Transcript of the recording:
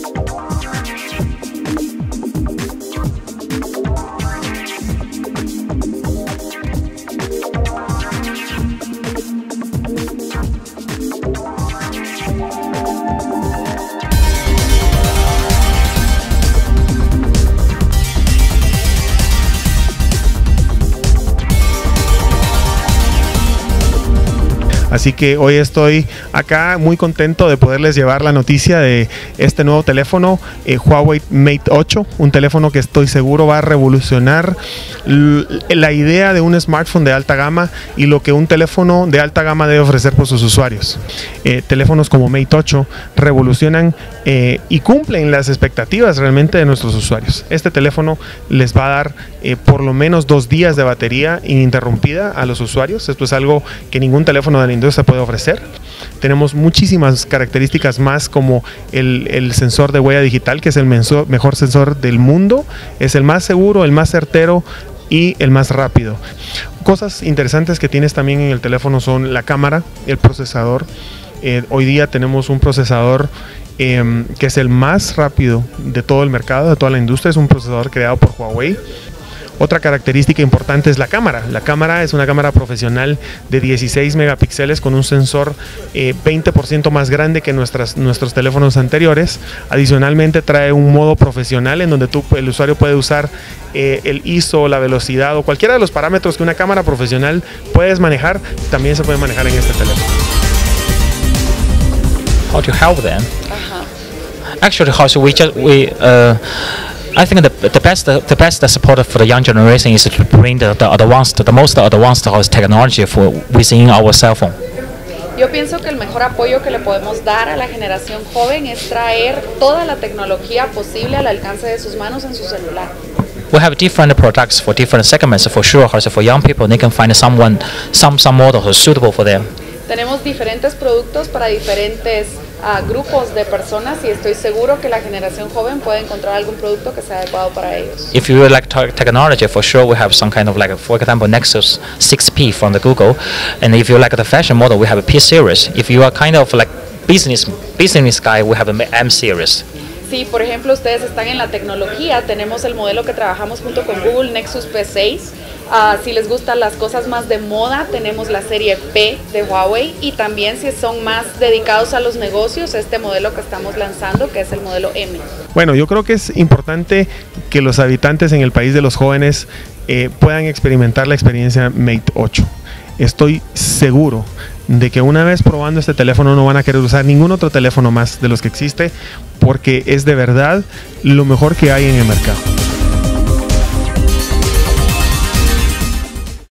Así que hoy estoy acá muy contento de poderles llevar la noticia de este nuevo teléfono, Huawei Mate 8, un teléfono que estoy seguro va a revolucionar la idea de un smartphone de alta gama y lo que un teléfono de alta gama debe ofrecer por sus usuarios. Teléfonos como Mate 8 revolucionan y cumplen las expectativas realmente de nuestros usuarios. Este teléfono les va a dar por lo menos 2 días de batería ininterrumpida a los usuarios. Esto es algo que ningún teléfono de la industria puede ofrecer. Tenemos muchísimas características más, como el sensor de huella digital, que es el mejor sensor del mundo, es el más seguro, el más certero y el más rápido. Cosas interesantes que tienes también en el teléfono son la cámara, el procesador. Hoy día tenemos un procesador que es el más rápido de todo el mercado, de toda la industria. Es un procesador creado por Huawei. Otra característica importante es la cámara. La cámara es una cámara profesional de 16 megapíxeles con un sensor 20% más grande que nuestros teléfonos anteriores. Adicionalmente trae un modo profesional en donde el usuario puede usar el ISO, la velocidad o cualquiera de los parámetros que una cámara profesional puedes manejar, también se puede manejar en este teléfono. How to help them? Actually, I think the best support for the young generation is to bring the most advanced technology within our cell phone. Yo pienso que el mejor apoyo que le podemos dar a la generación joven es traer toda la tecnología posible al alcance de sus manos en su celular. We have different products for different segments. For sure, for young people, they can find some models suitable for them. Tenemos diferentes productos para diferentes grupos de personas y estoy seguro que la generación joven puede encontrar algún producto que sea adecuado para ellos. If you like technology, for sure we have some kind of for example, Nexus 6P from the Google, and if you like the fashion model, we have a P series. If you are kind of like business guy, we have a M series. Si por ejemplo ustedes están en la tecnología, tenemos el modelo que trabajamos junto con Google, Nexus P6. Si les gustan las cosas más de moda, tenemos la serie P de Huawei, y también si son más dedicados a los negocios, este modelo que estamos lanzando, que es el modelo M. Bueno, yo creo que es importante que los habitantes en el país de los jóvenes puedan experimentar la experiencia Mate 8. Estoy seguro de que una vez probando este teléfono no van a querer usar ningún otro teléfono más de los que existe, porque es de verdad lo mejor que hay en el mercado.